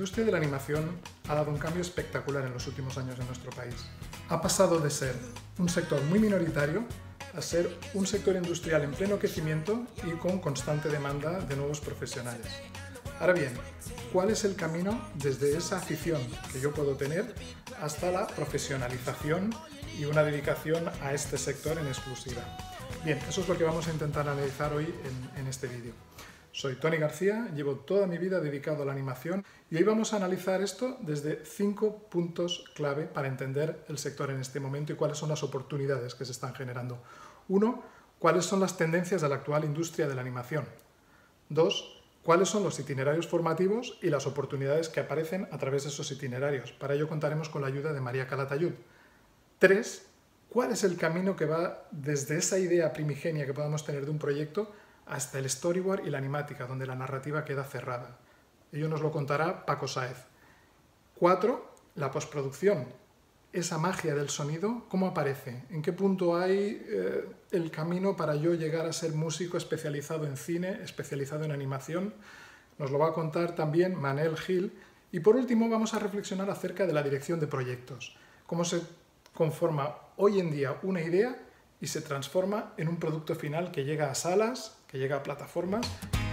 industria de la animación ha dado un cambio espectacular en los últimos años en nuestro país. Ha pasado de ser un sector muy minoritario a ser un sector industrial en pleno crecimiento y con constante demanda de nuevos profesionales. Ahora bien, ¿cuál es el camino desde esa afición que yo puedo tener hasta la profesionalización y una dedicación a este sector en exclusiva? Bien, eso es lo que vamos a intentar analizar hoy en este vídeo. Soy Toni García, llevo toda mi vida dedicado a la animación y hoy vamos a analizar esto desde 5 puntos clave para entender el sector en este momento y cuáles son las oportunidades que se están generando. 1. ¿Cuáles son las tendencias de la actual industria de la animación? 2. ¿Cuáles son los itinerarios formativos y las oportunidades que aparecen a través de esos itinerarios? Para ello contaremos con la ayuda de María Calatayud. 3. ¿Cuál es el camino que va desde esa idea primigenia que podamos tener de un proyecto hasta el storyboard y la animática, donde la narrativa queda cerrada? Ello nos lo contará Paco Sáez. 4. La postproducción. Esa magia del sonido, ¿cómo aparece? ¿En qué punto hay el camino para yo llegar a ser músico especializado en cine, especializado en animación? Nos lo va a contar también Manel Gil. Y por último vamos a reflexionar acerca de la dirección de proyectos. Cómo se conforma hoy en día una idea y se transforma en un producto final que llega a salas, que llega a plataformas.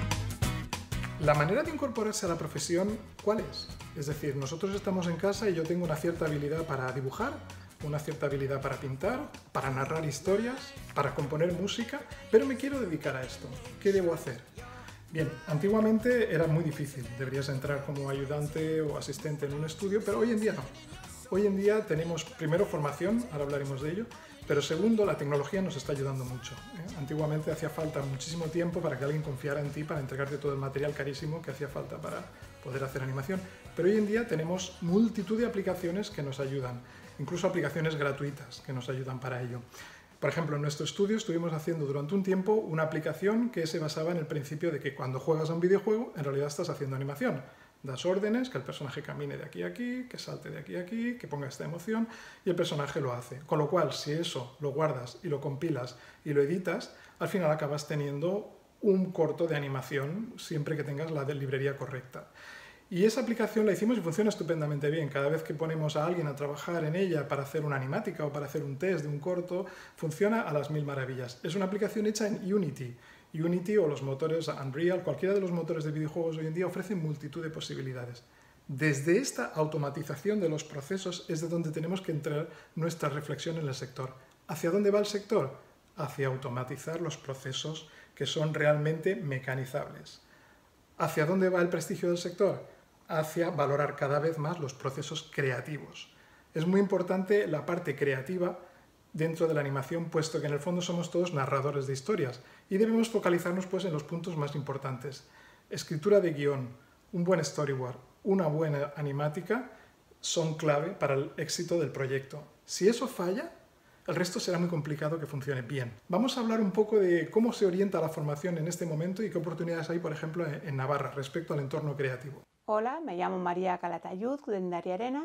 La manera de incorporarse a la profesión, ¿cuál es? Es decir, nosotros estamos en casa y yo tengo una cierta habilidad para dibujar, una cierta habilidad para pintar, para narrar historias, para componer música, pero me quiero dedicar a esto. ¿Qué debo hacer? Bien, antiguamente era muy difícil, deberías entrar como ayudante o asistente en un estudio, pero hoy en día no. Hoy en día tenemos, primero, formación, ahora hablaremos de ello, pero segundo, la tecnología nos está ayudando mucho. Antiguamente hacía falta muchísimo tiempo para que alguien confiara en ti, para entregarte todo el material carísimo que hacía falta para poder hacer animación, pero hoy en día tenemos multitud de aplicaciones que nos ayudan, incluso aplicaciones gratuitas que nos ayudan para ello. Por ejemplo, en nuestro estudio estuvimos haciendo durante un tiempo una aplicación que se basaba en el principio de que cuando juegas a un videojuego, en realidad estás haciendo animación. Das órdenes, que el personaje camine de aquí a aquí, que salte de aquí a aquí, que ponga esta emoción, y el personaje lo hace. Con lo cual, si eso lo guardas y lo compilas y lo editas, al final acabas teniendo un corto de animación siempre que tengas la librería correcta. Y esa aplicación la hicimos y funciona estupendamente bien. Cada vez que ponemos a alguien a trabajar en ella para hacer una animática o para hacer un test de un corto, funciona a las mil maravillas. Es una aplicación hecha en Unity. Unity o los motores Unreal, cualquiera de los motores de videojuegos hoy en día ofrecen multitud de posibilidades. Desde esta automatización de los procesos es de donde tenemos que entrar nuestra reflexión en el sector. ¿Hacia dónde va el sector? Hacia automatizar los procesos que son realmente mecanizables. ¿Hacia dónde va el prestigio del sector? Hacia valorar cada vez más los procesos creativos. Es muy importante la parte creativa dentro de la animación, puesto que en el fondo somos todos narradores de historias y debemos focalizarnos pues en los puntos más importantes. Escritura de guión, un buen storyboard, una buena animática son clave para el éxito del proyecto. Si eso falla, el resto será muy complicado que funcione bien. Vamos a hablar un poco de cómo se orienta la formación en este momento y qué oportunidades hay, por ejemplo, en Navarra respecto al entorno creativo. Hola, me llamo María Calatayud, de Hendariarena.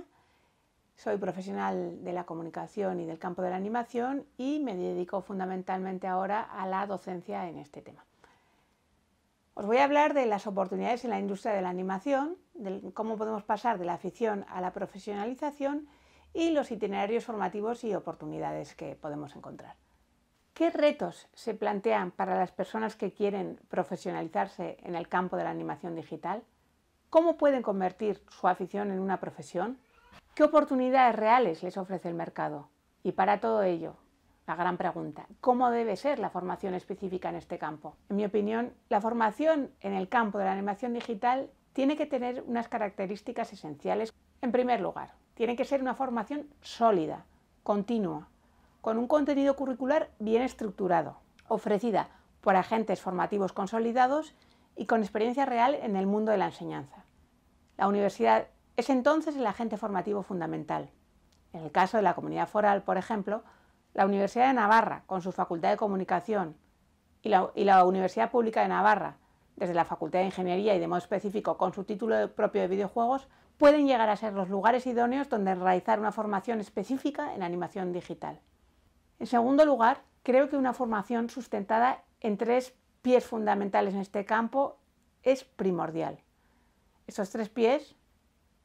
Soy profesional de la comunicación y del campo de la animación y me dedico fundamentalmente ahora a la docencia en este tema. Os voy a hablar de las oportunidades en la industria de la animación, de cómo podemos pasar de la afición a la profesionalización y los itinerarios formativos y oportunidades que podemos encontrar. ¿Qué retos se plantean para las personas que quieren profesionalizarse en el campo de la animación digital? ¿Cómo pueden convertir su afición en una profesión? ¿Qué oportunidades reales les ofrece el mercado? Y para todo ello, la gran pregunta, ¿cómo debe ser la formación específica en este campo? En mi opinión, la formación en el campo de la animación digital tiene que tener unas características esenciales. En primer lugar, tiene que ser una formación sólida, continua, con un contenido curricular bien estructurado, ofrecida por agentes formativos consolidados y con experiencia real en el mundo de la enseñanza. La universidad es entonces el agente formativo fundamental. En el caso de la Comunidad Foral, por ejemplo, la Universidad de Navarra, con su Facultad de Comunicación, y la Universidad Pública de Navarra, desde la Facultad de Ingeniería y de modo específico con su título propio de videojuegos, pueden llegar a ser los lugares idóneos donde realizar una formación específica en animación digital. En segundo lugar, creo que una formación sustentada en 3 pies fundamentales en este campo es primordial. Estos 3 pies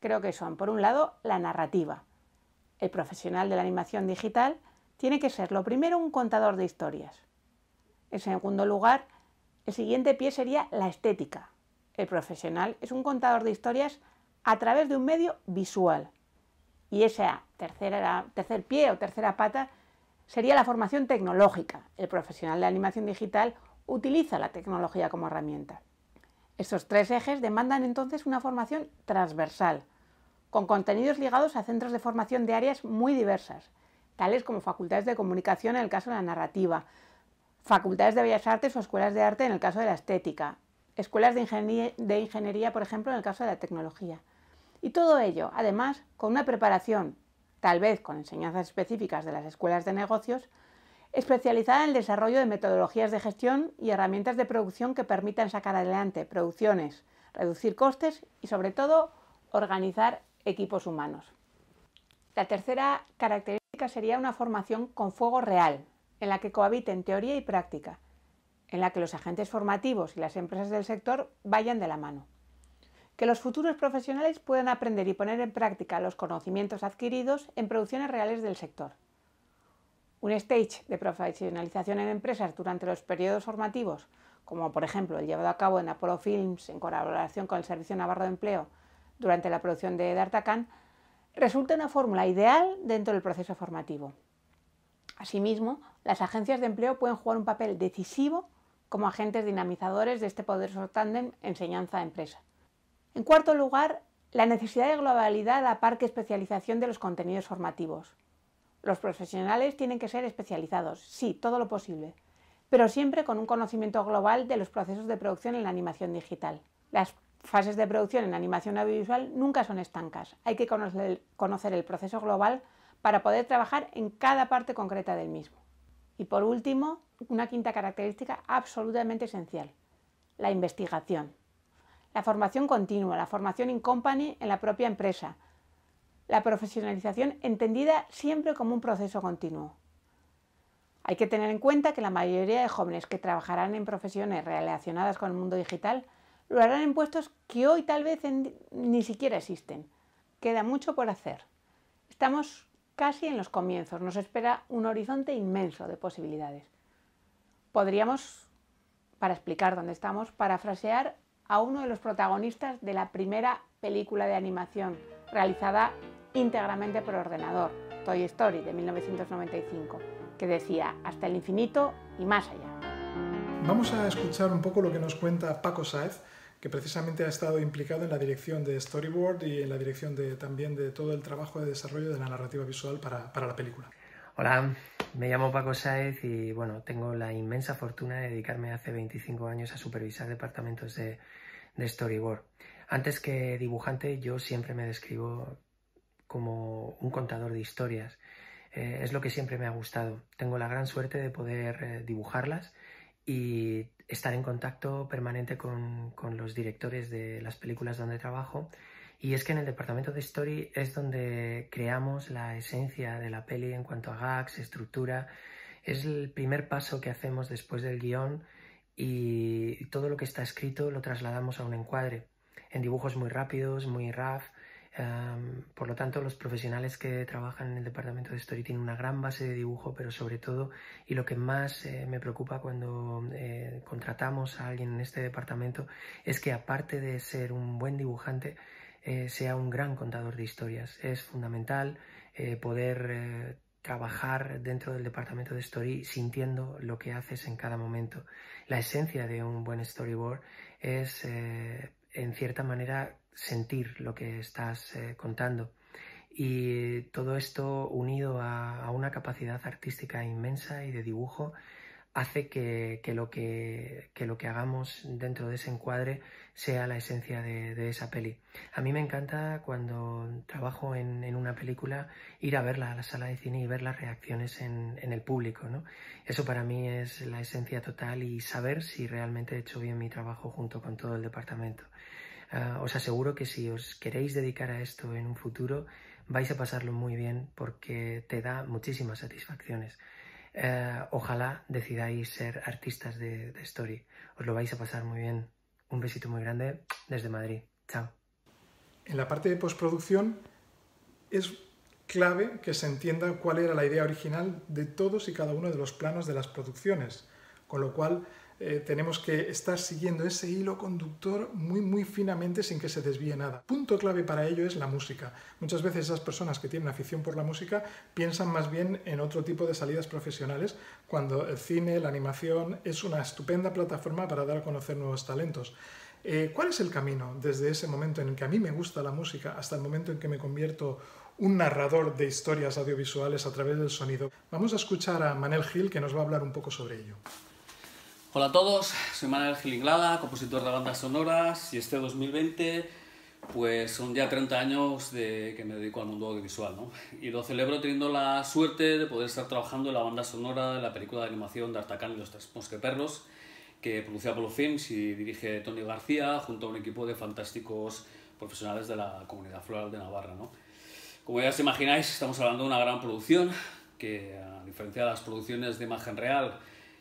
creo que son, por un lado, la narrativa. El profesional de la animación digital tiene que ser, lo primero, un contador de historias. En segundo lugar, el siguiente pie sería la estética. El profesional es un contador de historias a través de un medio visual. Y ese tercer pie o tercera pata sería la formación tecnológica. El profesional de animación digital utiliza la tecnología como herramienta. Estos tres ejes demandan entonces una formación transversal, con contenidos ligados a centros de formación de áreas muy diversas, tales como facultades de comunicación en el caso de la narrativa, facultades de bellas artes o escuelas de arte en el caso de la estética, escuelas de ingeniería, por ejemplo, en el caso de la tecnología. Y todo ello, además, con una preparación, tal vez con enseñanzas específicas de las escuelas de negocios, especializada en el desarrollo de metodologías de gestión y herramientas de producción que permitan sacar adelante producciones, reducir costes y, sobre todo, organizar equipos humanos. La tercera característica sería una formación con fuego real, en la que cohabiten teoría y práctica, en la que los agentes formativos y las empresas del sector vayan de la mano. Que los futuros profesionales puedan aprender y poner en práctica los conocimientos adquiridos en producciones reales del sector. Un stage de profesionalización en empresas durante los periodos formativos, como por ejemplo el llevado a cabo en Apollo Films en colaboración con el Servicio Navarro de Empleo durante la producción de D'Artagnan, resulta una fórmula ideal dentro del proceso formativo. Asimismo, las agencias de empleo pueden jugar un papel decisivo como agentes dinamizadores de este poderoso tándem enseñanza-empresa. En cuarto lugar, la necesidad de globalidad a la par que especialización de los contenidos formativos. Los profesionales tienen que ser especializados, sí, todo lo posible, pero siempre con un conocimiento global de los procesos de producción en la animación digital. Las fases de producción en animación audiovisual nunca son estancas. Hay que conocer el proceso global para poder trabajar en cada parte concreta del mismo. Y por último, una quinta característica absolutamente esencial: la investigación. La formación continua, la formación in company en la propia empresa, la profesionalización entendida siempre como un proceso continuo. Hay que tener en cuenta que la mayoría de jóvenes que trabajarán en profesiones relacionadas con el mundo digital lo harán en puestos que hoy tal vez ni siquiera existen. Queda mucho por hacer. Estamos casi en los comienzos, nos espera un horizonte inmenso de posibilidades. Podríamos, para explicar dónde estamos, parafrasear a uno de los protagonistas de la primera película de animación realizada íntegramente por ordenador, Toy Story, de 1995, que decía: hasta el infinito y más allá. Vamos a escuchar un poco lo que nos cuenta Paco Sáez, que precisamente ha estado implicado en la dirección de Storyboard y en la dirección también de todo el trabajo de desarrollo de la narrativa visual para la película. Hola, me llamo Paco Sáez y bueno, tengo la inmensa fortuna de dedicarme hace 25 años a supervisar departamentos de Storyboard. Antes que dibujante, yo siempre me describo como un contador de historias. Es lo que siempre me ha gustado. Tengo la gran suerte de poder dibujarlas y estar en contacto permanente con los directores de las películas donde trabajo. Y es que en el departamento de Story es donde creamos la esencia de la peli en cuanto a gags, estructura. Es el primer paso que hacemos después del guión y todo lo que está escrito lo trasladamos a un encuadre en dibujos muy rápidos, muy rough. Por lo tanto, los profesionales que trabajan en el departamento de Story tienen una gran base de dibujo, pero sobre todo, y lo que más me preocupa cuando contratamos a alguien en este departamento, es que aparte de ser un buen dibujante, sea un gran contador de historias. Es fundamental poder trabajar dentro del departamento de Story sintiendo lo que haces en cada momento. La esencia de un buen storyboard es, en cierta manera, sentir lo que estás contando. Y todo esto unido a una capacidad artística inmensa y de dibujo hace que lo que hagamos dentro de ese encuadre sea la esencia de esa peli. A mí me encanta cuando trabajo en una película ir a verla a la sala de cine y ver las reacciones en el público, ¿no? Eso para mí es la esencia total y saber si realmente he hecho bien mi trabajo junto con todo el departamento. Os aseguro que si os queréis dedicar a esto en un futuro vais a pasarlo muy bien porque te da muchísimas satisfacciones. Ojalá decidáis ser artistas de Story. Os lo vais a pasar muy bien. Un besito muy grande desde Madrid. Chao. En la parte de postproducción es clave que se entienda cuál era la idea original de todos y cada uno de los planos de las producciones, con lo cual tenemos que estar siguiendo ese hilo conductor muy finamente sin que se desvíe nada. Punto clave para ello es la música. Muchas veces esas personas que tienen afición por la música piensan más bien en otro tipo de salidas profesionales, cuando el cine, la animación es una estupenda plataforma para dar a conocer nuevos talentos. ¿Cuál es el camino desde ese momento en el que a mí me gusta la música hasta el momento en que me convierto un narrador de historias audiovisuales a través del sonido? Vamos a escuchar a Manel Gil, que nos va a hablar un poco sobre ello. Hola a todos, soy Manel Gil Inglada, compositor de bandas sonoras, y este 2020 pues son ya 30 años de que me dedico al mundo audiovisual, ¿no? Y lo celebro teniendo la suerte de poder estar trabajando en la banda sonora de la película de animación D'Artagnan y los tres mosqueperros, que produce Apollo Films y dirige Tony García junto a un equipo de fantásticos profesionales de la comunidad floral de Navarra, ¿no? Como ya os imagináis, estamos hablando de una gran producción que, a diferencia de las producciones de imagen real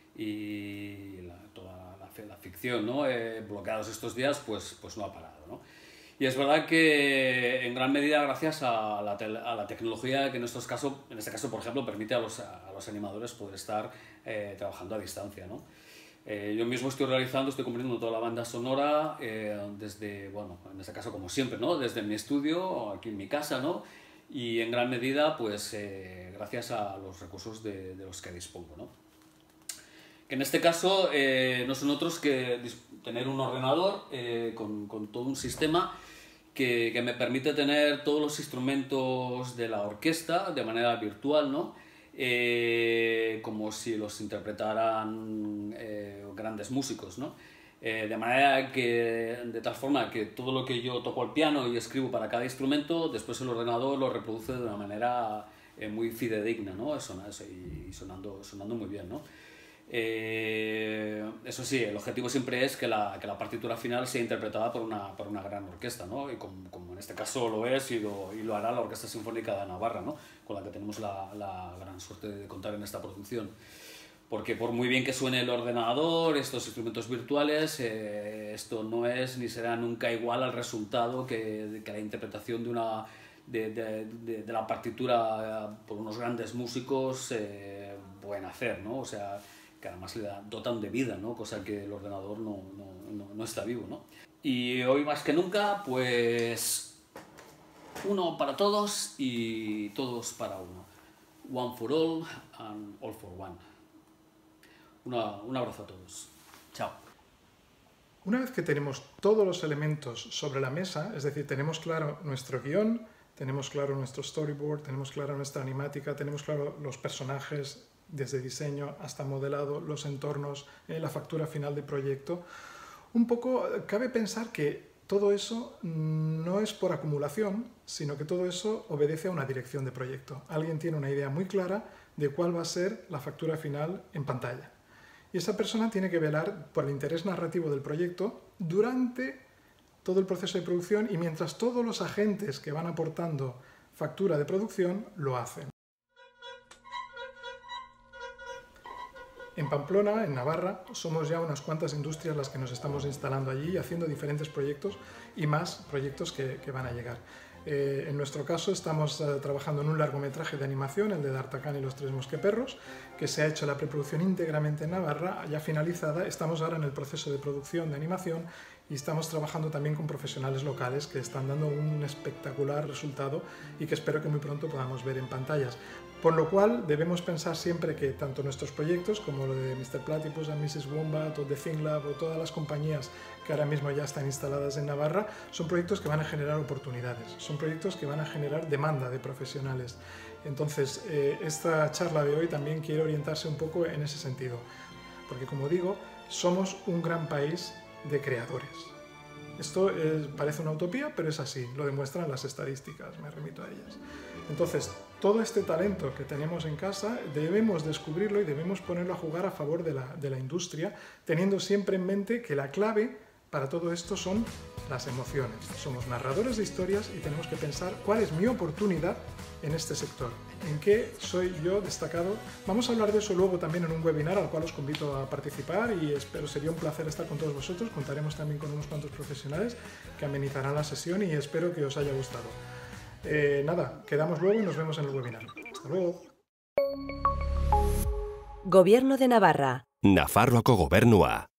y toda la ficción, ¿no? Bloqueados estos días, pues no ha parado, ¿no? Y es verdad que en gran medida gracias a la tecnología que en este caso, por ejemplo, permite a los animadores poder estar trabajando a distancia, ¿no? Yo mismo estoy componiendo toda la banda sonora desde, bueno, en este caso como siempre, ¿no? Desde mi estudio, aquí en mi casa, ¿no? Y en gran medida, pues gracias a los recursos de los que dispongo, ¿no? Que en este caso no son otros que tener un ordenador con todo un sistema que me permite tener todos los instrumentos de la orquesta de manera virtual, ¿no? Como si los interpretaran grandes músicos, ¿no? De manera que, de tal forma que todo lo que yo toco al piano y escribo para cada instrumento, después el ordenador lo reproduce de una manera muy fidedigna, ¿no? Y sonando muy bien, ¿no? Eso sí, el objetivo siempre es que la partitura final sea interpretada por una gran orquesta, ¿no? Y como en este caso lo es y lo hará la Orquesta Sinfónica de Navarra, ¿no? Con la que tenemos la gran suerte de contar en esta producción. Porque por muy bien que suene el ordenador, estos instrumentos virtuales, esto no es ni será nunca igual al resultado que la interpretación de la partitura por unos grandes músicos pueden hacer, ¿no? O sea, que además le dotan de vida, ¿no? Cosa que el ordenador no está vivo, ¿no? Y hoy más que nunca, pues uno para todos y todos para uno. One for all and all for one. Un abrazo a todos. Chao. Una vez que tenemos todos los elementos sobre la mesa, es decir, tenemos claro nuestro guión, tenemos claro nuestro storyboard, tenemos claro nuestra animática, tenemos claro los personajes, desde diseño hasta modelado, los entornos, la factura final de proyecto. Un poco cabe pensar que todo eso no es por acumulación, sino que todo eso obedece a una dirección de proyecto. Alguien tiene una idea muy clara de cuál va a ser la factura final en pantalla. Y esa persona tiene que velar por el interés narrativo del proyecto durante todo el proceso de producción y mientras todos los agentes que van aportando factura de producción lo hacen. En Pamplona, en Navarra, somos ya unas cuantas industrias las que nos estamos instalando allí y haciendo diferentes proyectos y más proyectos que van a llegar. En nuestro caso estamos trabajando en un largometraje de animación, el de D'Artagnan y los tres mosqueperros, que se ha hecho la preproducción íntegramente en Navarra, ya finalizada. Estamos ahora en el proceso de producción de animación y estamos trabajando también con profesionales locales que están dando un espectacular resultado y que espero que muy pronto podamos ver en pantallas. Por lo cual debemos pensar siempre que tanto nuestros proyectos como lo de Mr. Platypus and Mrs. Wombat o The ThingLab o todas las compañías que ahora mismo ya están instaladas en Navarra son proyectos que van a generar oportunidades, son proyectos que van a generar demanda de profesionales. Entonces, esta charla de hoy también quiere orientarse un poco en ese sentido, porque como digo, somos un gran país de creadores. Esto parece una utopía, pero es así, lo demuestran las estadísticas, me remito a ellas. Entonces, todo este talento que tenemos en casa debemos descubrirlo y debemos ponerlo a jugar a favor de la industria, teniendo siempre en mente que la clave para todo esto son las emociones. Somos narradores de historias y tenemos que pensar cuál es mi oportunidad en este sector. ¿En qué soy yo destacado? Vamos a hablar de eso luego también en un webinar al cual os invito a participar y espero, sería un placer estar con todos vosotros. Contaremos también con unos cuantos profesionales que amenizarán la sesión y espero que os haya gustado. Nada, quedamos luego y nos vemos en el webinar. Hasta luego. Gobierno de Navarra. Nafarroako gobernua.